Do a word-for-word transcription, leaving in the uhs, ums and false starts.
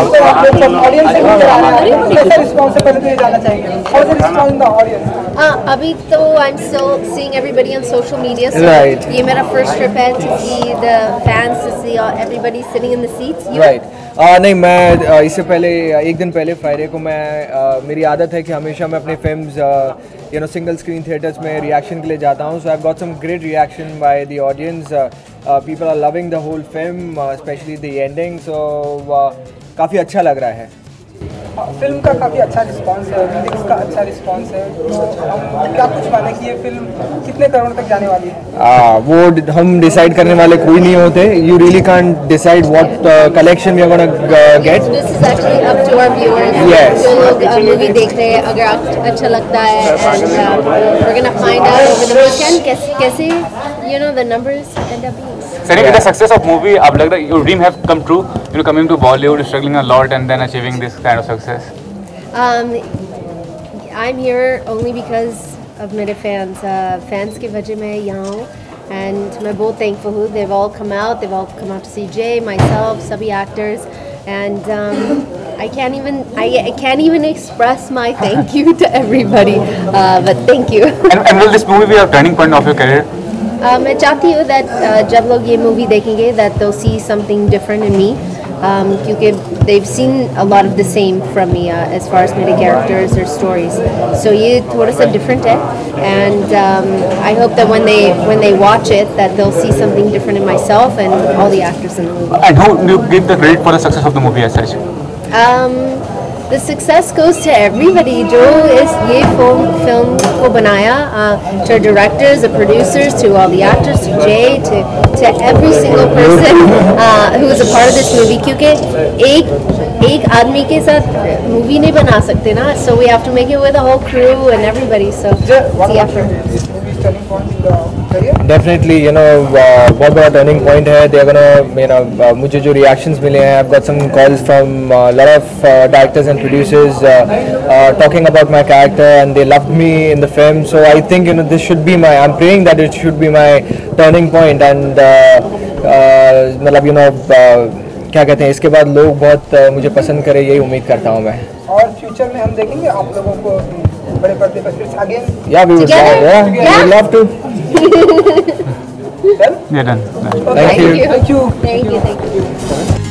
आप आप लोग सब ऑडियंस से मिलकर आ रहे हैं, कैसा रिस्पॉन्स है पहले तो ये जानना चाहेंगे। How is the response in the audience? Uh, अभी तो I'm still seeing everybody on social media. So Right. ये मेरा first trip है to see the fans, to see all, everybody sitting in the seats. You? Right uh, नहीं मैं uh, इससे पहले uh, एक दिन पहले फ्राइडे को मैं uh, मेरी आदत है कि हमेशा मैं अपने films you know single screen theaters में रिएक्शन के लिए जाता हूँ. So I got some great reaction by the audience. People are loving the whole film, especially the ending. So काफ़ी अच्छा लग रहा है. फिल्म का काफ़ी अच्छा रिस्पांस है, म्यूजिक का अच्छा रिस्पांस है. हम क्या कुछ माने कि ये फिल्म कितने करोड़ तक जाने वाली है? आ, वो ड- हम डिसाइड करने वाले कोई नहीं होते. You really can't decide what collection we are gonna get. This is actually up to our viewers. Yes. जो लोग मूवी देख रहे हैं, अगर आप- अच्छा लगता है, and uh, we're gonna find out over the weekend कैसे कैसे you know the numbers end up being. Sunny, with the success of movie, आप लग रहा है your dream have come true. You know, coming to Bollywood, struggling a lot, and then achieving this kind of success. Um, I'm here only because of मेरे fans. Uh, fans की वजह मैं यहाँ हूँ, and मैं बहुत thankful हूँ. They've all come out. They've all come out to see Jay, myself, सभी actors, and um, I can't even I, I can't even express my thank you to everybody. Uh, but thank you. And, and will this movie be a turning point of your career? Uh, मैं चाहती हूँ that uh, जब लोग ये movie देखेंगे that they'll see something different in me, um, क्योंकि they've seen a lot of the same from me uh, as far as मेरे characters or stories. So ये थोड़ा सा different है, and um, I hope that when they when they watch it that they'll see something different in myself and all the actors in the movie. And who do you give the credit for the success of the movie as such? Um, the success goes to everybody जो इस ये film film को बनाया, uh, to our directors, the producers, to all the actors, to Jay, to to every single person uh, who was a part of this movie. क्योंकि एक एक आदमी के साथ movie नहीं बना सकते ना, so we have to make it with the whole crew and everybody. So it's the effort. This movie is turning point in the career. Definitely you know बहुत बड़ा टर्निंग पॉइंट है. They are gonna you know मुझे जो reactions मिले हैं, I got some calls from lot of directors and producers talking about my character and they loved me in the film. So I think you know this should be my, I am praying that it should be my turning point. And मतलब you know क्या कहते हैं, इसके बाद लोग बहुत uh, मुझे पसंद करें, यही उम्मीद करता हूँ मैं. और फ्यूचर में हम देखेंगे आप लोगों को बड़े पर्दे पर फिर again. Yeah, we would love, Together? yeah, we would love to. Done? Yeah, done. done. Thank you. Thank you. Thank you. Thank you.